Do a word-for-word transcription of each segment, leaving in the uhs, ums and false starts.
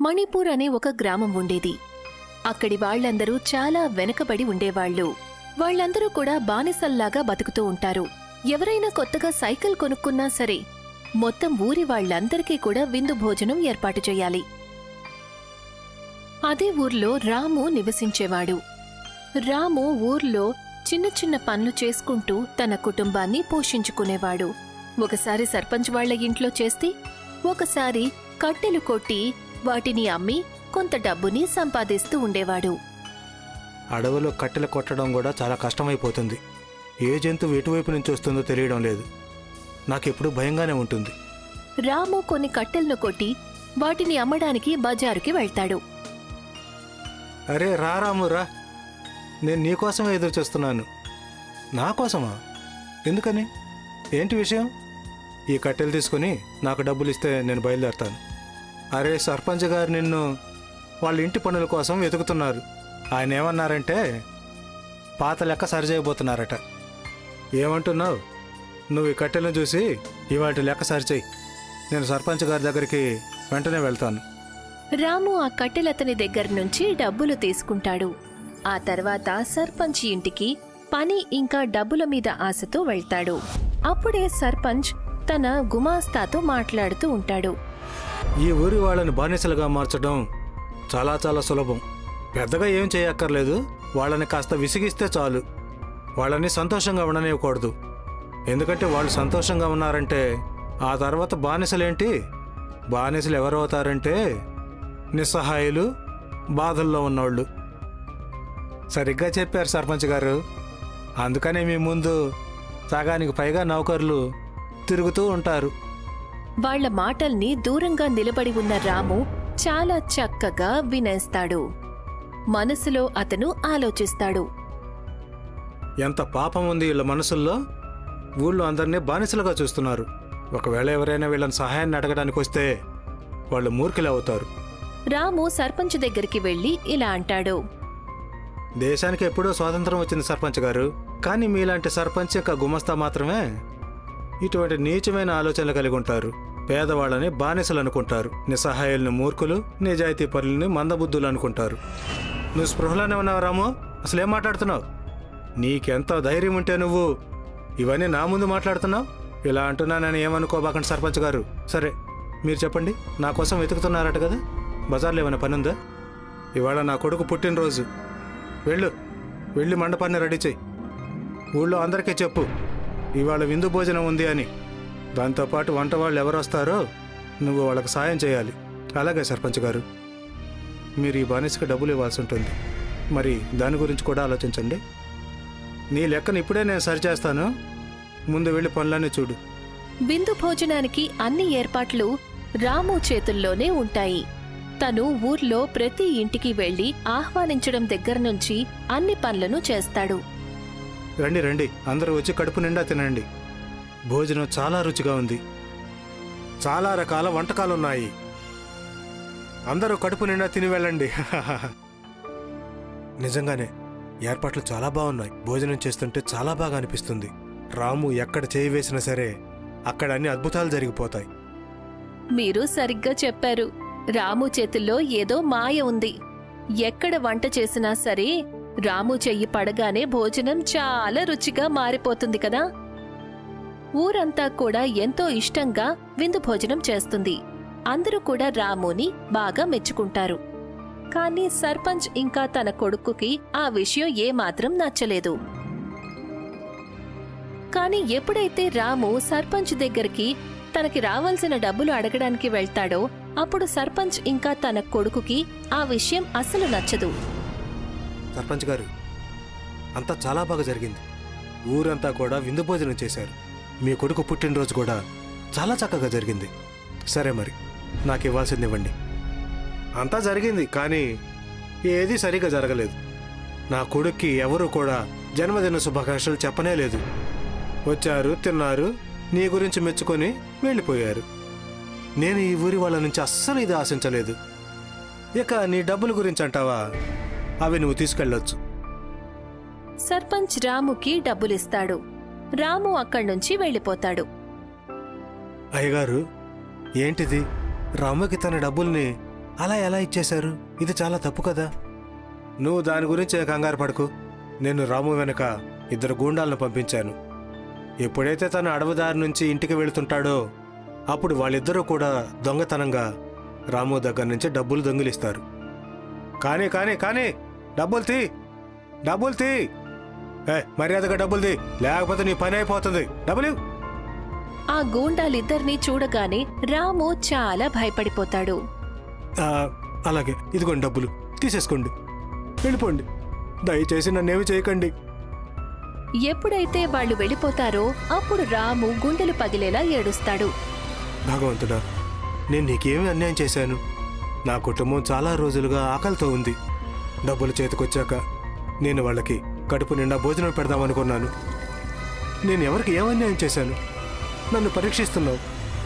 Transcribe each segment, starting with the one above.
మణిపూర్ అనే ఒక గ్రామం ఉండేది. అక్కడి వాళ్లందరూ చాలా వెనకబడి ఉండేవాళ్లు. వాళ్లందరూ కూడా బానిసల్లాగా బతుకుతూ ఉంటారు. ఎవరైనా కొత్తగా సైకిల్ కొనుక్కున్నా సరే మొత్తం ఊరి వాళ్లందరికీ కూడా విందు భోజనం ఏర్పాటు చేయాలి. అదే ఊర్లో రాము నివసించేవాడు. రాము ఊర్లో చిన్న చిన్న పనులు చేసుకుంటూ తన కుటుంబాన్ని పోషించుకునేవాడు. ఒకసారి సర్పంచ్ వాళ్ల ఇంట్లో చేస్తే, ఒకసారి కట్టెలు కొట్టి వాటిని అమ్మి కొంత డబ్బుని సంపాదిస్తూ ఉండేవాడు. అడవిలో కట్టెలు కొట్టడం కూడా చాలా కష్టమైపోతుంది. ఏ జంతువు ఎటువైపు నుంచి వస్తుందో తెలియడం లేదు. నాకెప్పుడు భయంగానే ఉంటుంది. రాము కొన్ని కట్టెలను కొట్టి వాటిని అమ్మడానికి బజారుకి వెళ్తాడు. అరే రా రాము రా, నేను నీకోసమే ఎదురు చూస్తున్నాను. నా కోసమా? ఎందుకని? ఏంటి విషయం? ఈ కట్టెలు తీసుకుని నాకు డబ్బులు ఇస్తే నేను బయలుదేరతాను. అరే సర్పంచ్ గారు నిన్ను వాళ్ళ ఇంటి పనుల కోసం వెతుకుతున్నారు. ఆయన ఏమన్నారంటే పాత లెక్క సరిచేయబోతున్నారట. ఏమంటున్నావు? నువ్వు ఈ కట్టెలను చూసి ఇవాటి లెక్క సరిచేయి. నేను సర్పంచ్ గారి దగ్గరికి వెంటనే వెళ్తాను. రాము ఆ కట్టెలతని దగ్గర నుంచి డబ్బులు తీసుకుంటాడు. ఆ తర్వాత సర్పంచ్ ఇంటికి పని ఇంకా డబ్బుల మీద ఆశతో వెళ్తాడు. అప్పుడే సర్పంచ్ తన గుమాస్తాతో మాట్లాడుతూ ఉంటాడు. ఈ ఊరి వాళ్ళని బానిసలుగా మార్చడం చాలా చాలా సులభం. పెద్దగా ఏం చేయక్కర్లేదు. వాళ్ళని కాస్త విసిగిస్తే చాలు. వాళ్ళని సంతోషంగా ఉండనివ్వకూడదు. ఎందుకంటే వాళ్ళు సంతోషంగా ఉన్నారంటే ఆ తర్వాత బానిసలేంటి? బానిసలు ఎవరు అవుతారంటే నిస్సహాయులు, బాధల్లో ఉన్నవాళ్ళు. సరిగ్గా చెప్పారు సర్పంచ్ గారు. అందుకనే మీ ముందు సగానికి పైగా నౌకర్లు తిరుగుతూ ఉంటారు. వాళ్ల మాటల్ని దూరంగా నిలబడి ఉన్న రాము చాలా చక్కగా వినేస్తాడు. మనసులో అతను ఆలోచిస్తాడు, ఎంత పాపం ఉంది వీళ్ళ మనసుల్లో. ఊళ్ళో అందరినీ బానిసలుగా చూస్తున్నారు. ఒకవేళ ఎవరైనా వీళ్ళని సహాయాన్ని అడగడానికి వస్తే వాళ్ళు మూర్ఖులే అవుతారు. రాము సర్పంచ్ దగ్గరికి వెళ్లి ఇలా అంటాడు. దేశానికి ఎప్పుడో స్వాతంత్రం వచ్చింది సర్పంచ్ గారు. కానీ మీలాంటి సర్పంచ్ యొక్క గుమస్తా మాత్రమే ఇటువంటి నీచమైన ఆలోచనలు కలిగి ఉంటారు. పేదవాళ్ళని బానిసలు అనుకుంటారు. నిస్సహాయుల్ని మూర్ఖులు, నిజాయితీ పరులని మందబుద్ధులు అనుకుంటారు. నువ్వు స్పృహలోనే ఉన్నావు రాము. అసలేం మాట్లాడుతున్నావు? నీకెంత ధైర్యం ఉంటే నువ్వు ఇవన్నీ నా ముందు మాట్లాడుతున్నావు? ఇలా అంటున్నానని ఏమనుకోబాకండి సర్పంచ్ గారు. సరే మీరు చెప్పండి, నా కోసం వెతుకుతున్నారట కదా. బజార్లో ఏమైనా పని ఉందా? ఇవాళ నా కొడుకు పుట్టినరోజు. వెళ్ళు, వెళ్ళి మండపాన్ని రెడీ చెయ్యి. ఊళ్ళో అందరికీ చెప్పు ఇవాళ విందు భోజనం ఉంది అని. దాంతోపాటు వంట వాళ్ళు ఎవరు వస్తారో నువ్వు వాళ్ళకి సాయం చేయాలి. అలాగే సర్పంచ్ గారు. మీరు ఈ బానిసకి డబ్బులు ఇవ్వాల్సి ఉంటుంది. మరి దాని గురించి కూడా ఆలోచించండి. నీ లెక్కను ఇప్పుడే నేను సరిచేస్తాను. ముందు వెళ్ళి పనులన్నీ చూడు. విందు భోజనానికి అన్ని ఏర్పాట్లు రాము చేతుల్లోనే ఉంటాయి. తను ఊర్లో ప్రతి ఇంటికి వెళ్లి ఆహ్వానించడం దగ్గర నుంచి అన్ని పనులను చేస్తాడు. రండి రండి, అందరూ వచ్చి కడుపు నిండా తినండి. భోజనం చాలా రుచిగా ఉంది. చాలా రకాల వంటకాలున్నాయి. అందరూ కడుపు నిండా తిని వెళ్ళండి. నిజంగానే ఏర్పాట్లు చాలా బాగున్నాయి. భోజనం చేస్తుంటే చాలా బాగా అనిపిస్తుంది. రాము ఎక్కడ చేయి వేసినా సరే అక్కడ అన్ని అద్భుతాలు జరిగిపోతాయి. మీరు సరిగ్గా చెప్పారు. రాము చేతుల్లో ఏదో మాయ ఉంది. ఎక్కడ వంట చేసినా సరే రాము చెయ్యి పడగానే భోజనం చాలా రుచిగా మారిపోతుంది కదా. ఊరంతా కూడా ఎంతో ఇష్టంగా విందు భోజనం చేస్తుంది. అందరూ కూడా రాముని బాగా మెచ్చుకుంటారు. కానీ సర్పంచ్ ఇంకా తన కొడుకుకి ఆ విషయం ఏమాత్రం నచ్చలేదు. కాని ఎప్పుడైతే రాము సర్పంచ్ దగ్గరికి తనకి రావాల్సిన డబ్బులు అడగడానికి వెళ్తాడో అప్పుడు సర్పంచ్ ఇంకా తన కొడుకుకి ఆ విషయం అస్సలు నచ్చదు. సర్పంచ్ గారు, అంతా చాలా బాగా జరిగింది. ఊరంతా కూడా విందు భోజనం చేశారు. మీ కొడుకు పుట్టినరోజు కూడా చాలా చక్కగా జరిగింది. సరే మరి నాకు ఇవ్వాల్సింది ఇవ్వండి. అంతా జరిగింది, కానీ ఏదీ సరిగా జరగలేదు. నా కొడుక్కి ఎవరు కూడా జన్మదిన శుభాకాంక్షలు చెప్పనే లేదు. వచ్చారు, తిన్నారు, నీ గురించి మెచ్చుకొని వెళ్ళిపోయారు. నేను ఈ ఊరి వాళ్ళ నుంచి అస్సలు ఇది ఆశించలేదు. ఇక నీ డబ్బుల గురించి అంటావా? అవి నువ్వు తీసుకెళ్ళొచ్చు. సర్పంచ్ రాముకి డబ్బులిస్తాడు. రాము అక్కడ్నుంచి వెళ్ళిపోతాడు. అయ్యగారు, ఏంటిది? రాముకి తన డబ్బుల్ని అలా ఎలా ఇచ్చేశారు? ఇది చాలా తప్పు కదా. నువ్వు దాని గురించి కంగారు పడకు. నేను రాము వెనుక ఇద్దరు గూండాలను పంపించాను. ఎప్పుడైతే తను అడవిదారి నుంచి ఇంటికి వెళుతుంటాడో అప్పుడు వాళ్ళిద్దరూ కూడా దొంగతనంగా రాము దగ్గర నుంచి డబ్బులు దొంగిలిస్తారు. కానీ కానీ కానీ డబ్బులు తీ, డబ్బులు తీ, ఏ మర్యాదగా డబ్బులు తీ, లేకపోతే నీ పని అయిపోతుంది. డబ్బులు. ఆ గూండాలిద్దరినీ చూడగానే రాము చాలా భయపడిపోతాడు. అలాగే, ఇదిగోండి డబ్బులు, తీసేసుకోండి, వెళ్ళిపోండి, దయచేసి నన్నేమి చేయకండి. ఎప్పుడైతే వాళ్ళు వెళ్ళిపోతారో అప్పుడు రాము గుండెలు పగిలేలా ఏడుస్తాడు. భగవంతుడా, నేను నీకేమి అన్యాయం చేశాను? నా కుటుంబం చాలా రోజులుగా ఆకలితో ఉంది. డబ్బులు చేతికొచ్చాక నేను వాళ్ళకి కడుపు నిండా భోజనం పెడదామనుకున్నాను. నేను ఎవరికి ఏం అన్యాయం చేశాను? నన్ను పరీక్షిస్తున్నావు.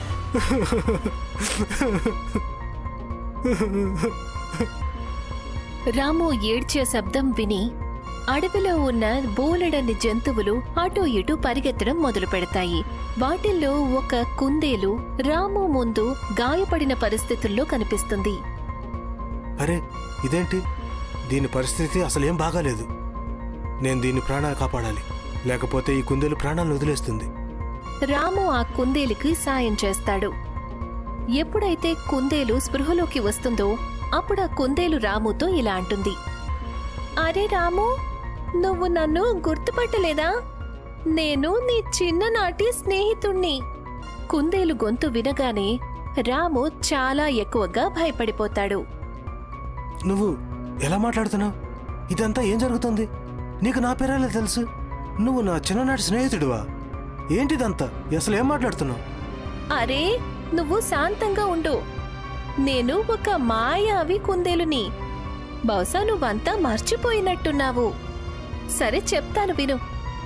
రాము ఏడ్చే శబ్దం విని అడవిలో ఉన్న బోలెడన్ని జంతువులు అటూ ఇటూ పరిగెత్తడం మొదలు పెడతాయి. వాటిల్లో ఒక కుందేలు రాము ముందు గాయపడిన పరిస్థితుల్లో కనిపిస్తుంది. అరే, ఇదేంటి? దీని పరిస్థితి అసలేం బాగాలేదు. నేను దీని ప్రాణాలు కాపాడాలి, లేకపోతే ఈ కుందేలు ప్రాణాలను వదిలేస్తుంది. రాము ఆ కుందేలుకి సాయం చేస్తాడు. ఎప్పుడైతే కుందేలు స్పృహలోకి వస్తుందో అప్పుడు ఆ కుందేలు రాముతో ఇలా అంటుంది. అరే రాము, నువ్వు నన్ను గుర్తుపట్టలేదా? నేను నీ చిన్ననాటి స్నేహితుణ్ణి. కుందేలు గొంతు వినగానే రాము చాలా ఎక్కువగా భయపడిపోతాడు. నువ్వు ఎలా మాట్లాడుతున్నావు? ఇదంతా ఏం జరుగుతుంది? నీకు నా పేరేలా తెలుసు? నువ్వు నా చిన్ననాటి స్నేహితుడివా? ఏంటిదంతా? అసలు ఏం మాట్లాడుతున్నావు? అరే, నువ్వు శాంతంగా ఉండు. నేను ఒక మాయావి కుందేలుని. బహుశా నువ్వంతా మర్చిపోయినట్టున్నావు. సరే, చెప్తాను విను.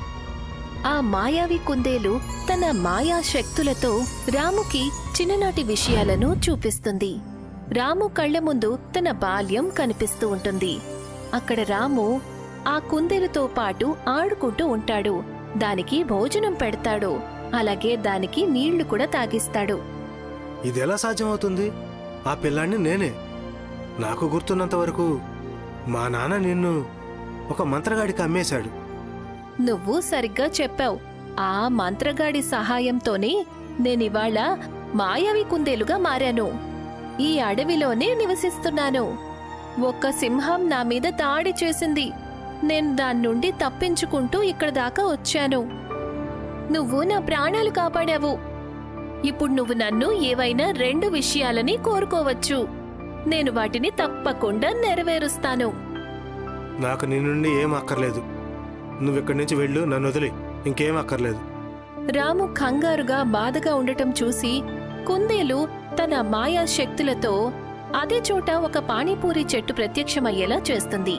ఆ మాయావి కుందేలు తన మాయా శక్తులతో రాముకి చిన్ననాటి విషయాలను చూపిస్తుంది. రాము కళ్ల ముందు తన బాల్యం కనిపిస్తూ ఉంటుంది. అక్కడ రాము ఆ కుందేలుతో పాటు ఆడుకుంటూ ఉంటాడు. దానికి భోజనం పెడతాడు, అలాగే దానికి నీళ్లు కూడా తాగిస్తాడు. ఇదెలా సాధ్యమవుతుంది? ఆ పిల్లాన్ని నేనే. నాకు గుర్తున్నంత వరకు మా నాన్న నిన్ను ఒక మంత్రగాడికి అమ్మేశాడు. నువ్వు సరిగ్గా చెప్పావు. ఆ మంత్రగాడి సహాయంతోనే నేనివాళ మాయావి కుందేలుగా మారాను. ఈ అడవిలోనే నివసిస్తున్నాను. ఒక్క సింహం నా మీద దాడి చేసింది. నేను దాని నుండి తప్పించుకుంటూ ఇక్కడ దాకా వచ్చాను. నువ్వు నా ప్రాణాలు కాపాడావు. ఇప్పుడు నువ్వు నన్ను ఏవైనా రెండు విషయాలని కోరుకోవచ్చు. నేను వాటిని తప్పకుండా నెరవేరుస్తాను. నాకు నీ నుండి ఏం అక్కర్లేదు. నువ్వెక్కడి నుంచి వెళ్ళు, నన్ను వదిలి. ఇంకేం అక్కర్లేదు. రాము కంగారుగా బాధగా ఉండటం చూసి కుందేలు తన మాయా శక్తులతో అదే చోట ఒక పానీపూరి చెట్టు ప్రత్యక్షమయ్యేలా చేస్తుంది.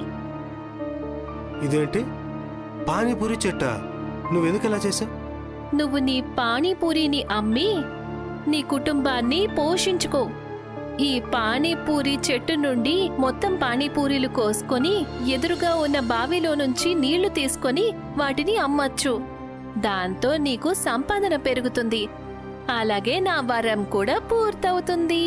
ఇదేంటి? పానీపూరి చెట్ట? నువ్వెందుకు ఇలా చేశావు? నువ్వు నీ పానీపూరిని అమ్మి నీ కుటుంబాన్ని పోషించుకో. ఈ పానీపూరి చెట్టు నుండి మొత్తం పానీపూరీలు కోసుకొని ఎదురుగా ఉన్న బావిలో నుంచి నీళ్లు తీసుకొని వాటిని అమ్మచ్చు. దాంతో నీకు సంపాదన పెరుగుతుంది. అలాగే నా వరం కూడా పూర్తవుతుంది.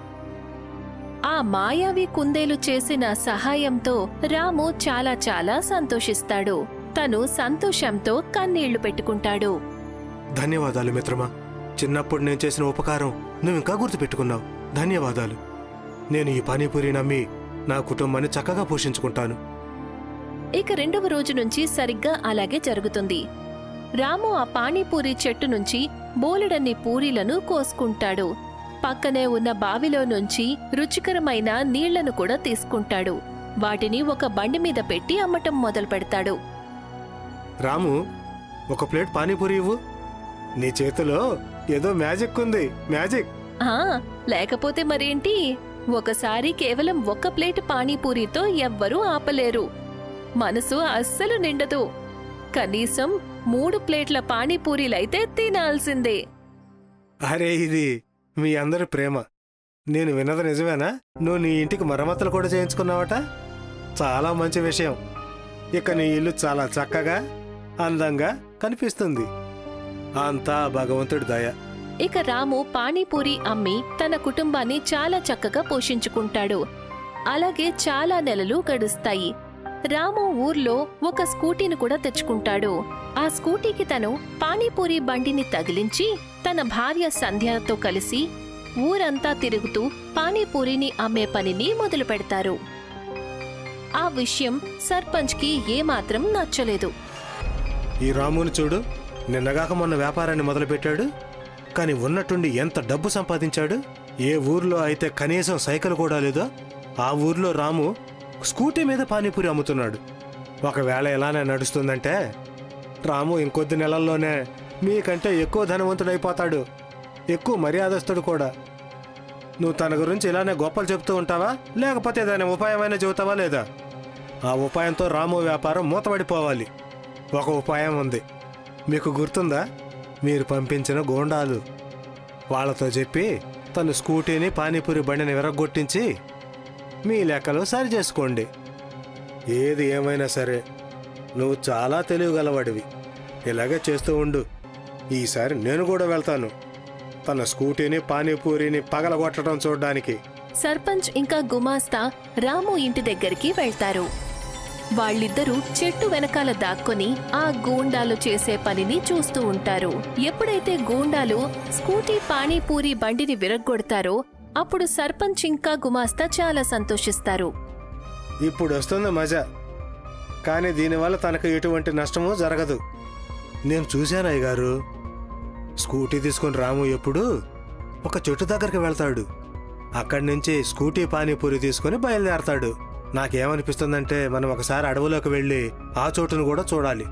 ఆ మాయావి కుందేలు చేసిన సహాయంతో రాము చాలా చాలా సంతోషిస్తాడు. తను సంతోషంతో కన్నీళ్లు పెట్టుకుంటాడు. ధన్యవాదాలు మిత్రమా. చిన్నప్పుడు నేను చేసిన ఉపకారం నువ్వు ఇంకా గుర్తుపెట్టుకున్నావు. ధన్యవాదాలు. నేను ఈ పానీపూరి నమ్మి నా కుటుంబాన్ని చక్కగా పోషించుకుంటాను. ఇక రెండవ రోజు నుంచి సరిగ్గా అలాగే జరుగుతుంది. రాము ఆ పానీపూరి చెట్టు నుంచి బోలెడన్ని పూరీలను కోసుకుంటాడు. పక్కనే ఉన్న బావిలో నుంచి రుచికరమైన నీళ్లను కూడా తీసుకుంటాడు. వాటిని ఒక బండి మీద పెట్టి అమ్మటం మొదలు పెడతాడు. రాము, ఒక ప్లేట్ పానీపూరి ఇవ్వు. నీ చేతిలో ఏదో మ్యాజిక్ ఉంది. మ్యాజిక్. ఆ లేకపోతే మరేంటి? ఒకసారి కేవలం ఒక్క ప్లేట్ పానీపూరితో ఎవ్వరూ ఆపలేరు. మనసు అస్సలు నిండదు. కనీసం మూడు ప్లేట్ల పానీపూరీలైతే తినాల్సిందే. అరే, ఇది మీ అందరి ప్రేమ. నేను విన్నది నిజమేనా? నువ్వు నీ ఇంటికి మరమ్మతులు కూడా చేయించుకున్నావట. చాలా మంచి విషయం. ఇక నీ ఇల్లు చాలా చక్కగా అందంగా కనిపిస్తుంది. అంతా భగవంతుడి దయ. ఇక రాము పానీపూరి అమ్మి తన కుటుంబాన్ని చాలా చక్కగా పోషించుకుంటాడు. అలాగే చాలా నెలలు గడుస్తాయి. రాము ఊర్లో ఒక స్కూటీని కూడా తెచ్చుకుంటాడు. ఆ స్కూటీకి తను పానీపూరి బండిని తగిలించి తన భార్య సంధ్యతో కలిసి ఊరంతా తిరుగుతూ పానీపూరిని అమ్మే పనిని మొదలు పెడతారు. ఆ విషయం సర్పంచ్కి ఏమాత్రం నచ్చలేదు. ఈ రాముని చూడు, నిన్నగాక మొన్న వ్యాపారాన్ని మొదలుపెట్టాడు, కానీ ఉన్నట్టుండి ఎంత డబ్బు సంపాదించాడు. ఏ ఊర్లో అయితే కనీసం సైకిల్ కూడా లేదో ఆ ఊర్లో రాము స్కూటీ మీద పానీపూరి అమ్ముతున్నాడు. ఒకవేళ ఇలానే నడుస్తుందంటే రాము ఇంకొద్ది నెలల్లోనే మీకంటే ఎక్కువ ధనవంతుడైపోతాడు, ఎక్కువ మర్యాదస్తుడు కూడా. నువ్వు తన గురించి ఇలానే గొప్పలు చెప్తూ ఉంటావా, లేకపోతే దాని ఉపాయమైనా చెబుతావా లేదా? ఆ ఉపాయంతో రాము వ్యాపారం మూతపడిపోవాలి. ఒక ఉపాయం ఉంది, మీకు గుర్తుందా? మీరు పంపించిన గోండాలు. వాళ్లతో చెప్పి తను స్కూటీని పానీపూరి బండిని విరగొట్టించి మీ లెక్కలు సరి చేసుకోండి. ఏది ఏమైనా సరే నువ్వు చాలా తెలివిగలవాడివి, ఇలాగే చేస్తూ ఉండు. ఈసారి నేను కూడా వెళ్తాను తన స్కూటీని పానీపూరిని పగలగొట్టడం చూడ్డానికి. సర్పంచ్ ఇంకా గుమాస్తా రాము ఇంటి దగ్గరికి వెళ్తారు. వాళ్ళిద్దరూ చెట్టు వెనకాల దాక్కొని ఆ గూండాలు చేసే పనిని చూస్తూ ఉంటారు. ఎప్పుడైతే గూండాలు స్కూటీ పానీపూరి బండిని విరగ్గొడతారో అప్పుడు సర్పంచ్ ఇంకా గుమాస్తా చాలా సంతోషిస్తారు. ఇప్పుడు వస్తుంది మజా, కానీ దీనివల్ల తనకు ఎటువంటి నష్టమూ జరగదు. నేను చూశాను అయ్యగారు, స్కూటీ తీసుకుని రాము ఎప్పుడు ఒక చెట్టు దగ్గరికి వెళ్తాడు, అక్కడి నుంచి స్కూటీ పానీపూరి తీసుకుని బయలుదేరతాడు. నాకేమనిపిస్తుందంటే మనం ఒకసారి అడవులోకి వెళ్ళి ఆ చోటును కూడా చూడాలి.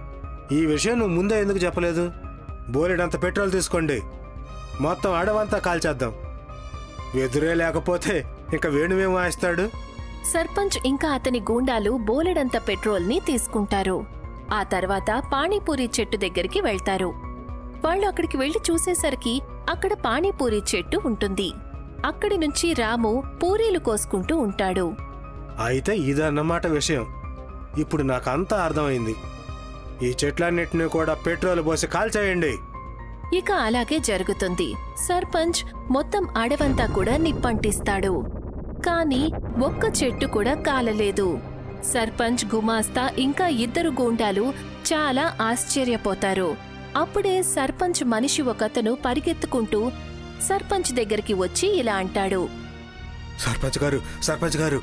ఈ విషయం నువ్వు ముందే ఎందుకు చెప్పలేదు? బోలెడంత పెట్రోల్ తీసుకోండి, మొత్తం అడవంతా కాల్చేద్దాం. ఎదురే లేకపోతే ఇంకా వేణువేం వాయిస్తాడు? సర్పంచ్ ఇంకా అతని గూండాలు బోలెడంత పెట్రోల్ ని తీసుకుంటారు. ఆ తర్వాత పానీపూరి చెట్టు దగ్గరికి వెళ్తారు. వాళ్ళు అక్కడికి వెళ్లి చూసేసరికి అక్కడ పానీపూరి చెట్టు ఉంటుంది. అక్కడి నుంచి రాము పూరీలు కోసుకుంటూ ఉంటాడు. అయితే ఇదన్నమాట విషయం. ఇప్పుడు నాకంతా అర్థమైంది. ఈ చెట్లన్నిటినీ కూడా పెట్రోల్ పోసి కాల్చేయండి. ఇక అలాగే జరుగుతుంది. సర్పంచ్ మొత్తం అడవంతా కూడా నిప్పంటిస్తాడు, కాని ఒక్క చెట్టు కూడా కాలలేదు. సర్పంచ్, గుమాస్తా ఇంకా ఇద్దరు గూండాలు చాలా ఆశ్చర్యపోతారు. అప్పుడే సర్పంచ్ మనిషి ఒకతను పరిగెత్తుకుంటూ సర్పంచ్ దగ్గరికి వచ్చి ఇలా అంటాడు. సర్పంచ్ గారు, సర్పంచ్ గారు,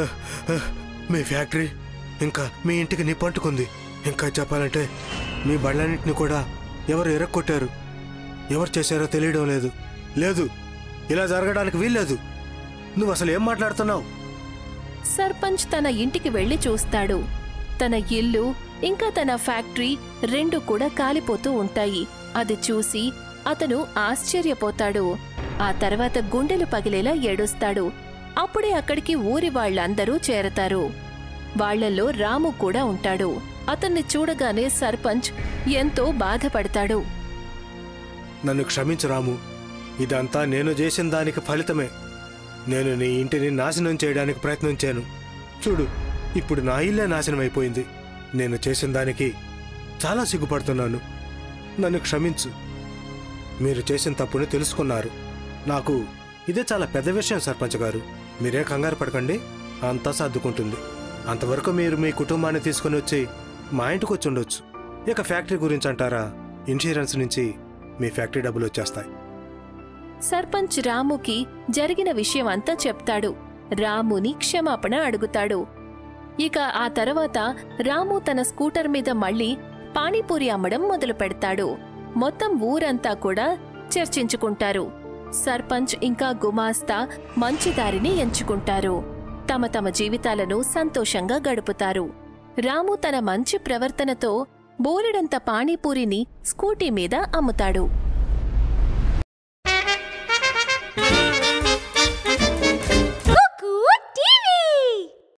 మీ ఫ్యాక్టరీ ఇంకా మీ ఇంటికి నిప్పంటుకుంది. ఇంకా చెప్పాలంటే మీ బళ్ళన్నింటినీ కూడా ఎవరు ఎరక్కొట్టారు. ఎవరు చేశారో తెలియడం లేదు. లేదు, ఇలా జరగడానికి వీల్లేదు. నువ్వు అసలు ఏం మాట్లాడుతున్నావు? సర్పంచ్ తన ఇంటికి వెళ్లి చూస్తాడు. తన ఇల్లు ఇంకా తన ఫ్యాక్టరీ రెండు కూడా కాలిపోతూ ఉంటాయి. అది చూసి అతను ఆశ్చర్యపోతాడు. ఆ తర్వాత గుండెలు పగిలేలా ఏడుస్తాడు. అప్పుడే అక్కడికి ఊరి వాళ్లందరూ చేరతారు. వాళ్లలో రాము కూడా ఉంటాడు. అతన్ని చూడగానే సర్పంచ్ ఎంతో బాధపడతాడు. నన్ను క్షమించు రాము, ఇదంతా నేను చేసిన దానికి ఫలితమే. నేను నీ ఇంటిని నాశనం చేయడానికి ప్రయత్నించాను. చూడు, ఇప్పుడు నా ఇల్లే నాశనం అయిపోయింది. నేను చేసిన దానికి చాలా సిగ్గుపడుతున్నాను. నన్ను క్షమించు. మీరు చేసిన తప్పుని తెలుసుకున్నారు. నాకు ఇదే చాలా పెద్ద విషయం సర్పంచ్ గారు. మీరే కంగారు పడకండి, అంతా సర్దుకుంటుంది. అంతవరకు మీరు మీ కుటుంబాన్ని తీసుకుని వచ్చి మా ఇంటికి వచ్చి ఉండొచ్చు. ఇక ఫ్యాక్టరీ గురించి అంటారా, ఇన్సూరెన్స్ నుంచి మీ ఫ్యాక్టరీ డబ్బులు వచ్చేస్తాయి. సర్పంచ్ రాముకి జరిగిన విషయం అంతా చెప్తాడు. రాముని క్షమాపణ అడుగుతాడు. ఇక ఆ తర్వాత రాము తన స్కూటర్ మీద మళ్లీ పానీపూరి అమ్మడం మొదలు పెడతాడు. మొత్తం ఊరంతా కూడా చర్చించుకుంటారు. సర్పంచ్ ఇంకా గుమాస్తా మంచి దారిని ఎంచుకుంటారు. తమ తమ జీవితాలను సంతోషంగా గడుపుతారు. రాము తన మంచి ప్రవర్తనతో బోలెడంత పానీపూరిని స్కూటీ మీద అమ్ముతాడు.